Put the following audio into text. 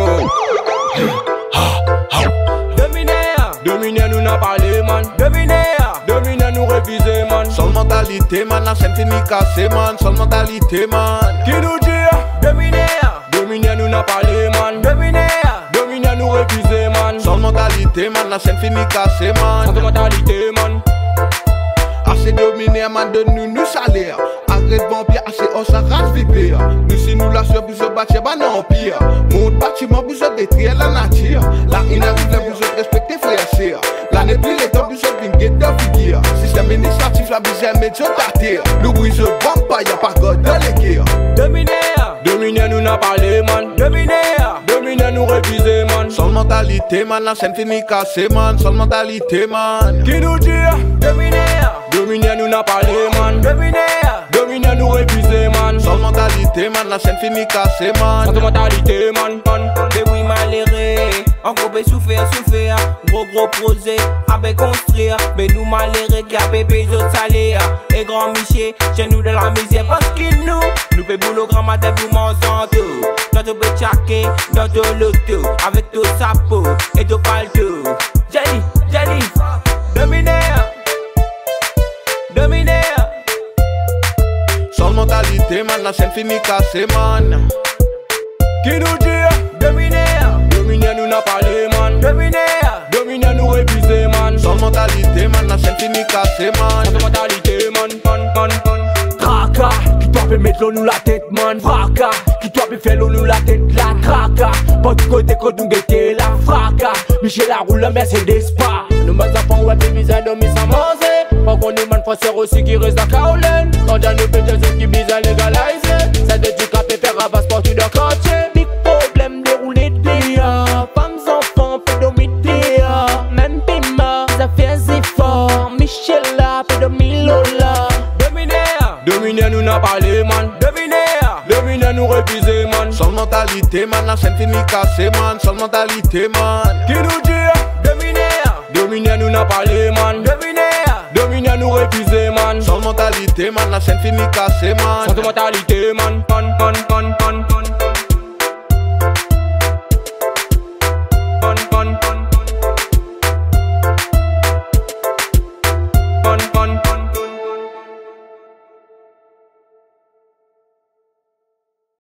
Dominer nous n'a parlé man. Dominer nous réviser man. Seule mentalité man, la scène finit cassée man. Seule mentalité man. Qui nous dit Dominer nous n'a parlé man. Dominer nous réviser man. Seule mentalité man, la scène finit cassée man. Sans mentalité man. Assez dominé man, donne-nous salaire. Arrête vampire, assez on s'arrache vipère. Nous si nous la sur besoin bâtir ban empire. Mon bâtiment besoin détruire la nature. Là il arrive la besoin respecter frère sœur. Là n'est plus les temps besoin d'une guette de figure. Système administratif la besoin mettre sur ta terre. Le bruit se bombe pas, y'a pas God dans les guerres. Dominer nous n'a parlé man. Dominer nous réviser man. Seule mentalité man, la scène finit cassée man. Seule mentalité man. Qui nous dit Dominer nous n'a parlé man. Dominer nous réviser man. Seule mentalité man, la scène finit cassée man. Sans mentalité man. Mais oui malheureux, encore bé souffrir, gros projet, avec construire. Mais nous malheureux qui a pépé les autres salaires. Et grand Michel, chez nous de la misère parce qu'il nous fait boulot grand matin pour mon santo. Dans tout béchaké, dans tout loto, avec tout sapo et tout palto. Jenny, dominer. Seule mentalité man, la scène finit cassée man. Qui nous dit Dominer nous n'a parlé man. Dominer nous réviser man. Seule mentalité man, la scène finit cassée man. Sans mentalité man. Traka, qui doit peut mettre l'eau nous la tête man. Fraka, qui doit peut faire l'eau nous la tête la traka. Pas du côté qu'on nous guette la fraka. Michel la roule la Mercedes pas. Nous m'as appris ouais baby ça doit mis à manger. Pas qu'on est man français aussi qui reste à Kaolen. Quand j'en ai fait des qui bise à légaliser. Ça te dit qu'à faire un passeport tu dois coacher. Big problème déroulé d'IA. Femmes enfants pédomité. Même Pima, ça fait effort. Michel la pédomilola. Dominer nous n'a parlé man. Dominer nous réviser man. Seule mentalité man, la scène finit cassée man. Seule mentalité man. Qui nous dit Dominer nous n'a parlé man. Dominer nous réviser man. Seule mentalité man, la scène finit cassée man. Sans mentalité man.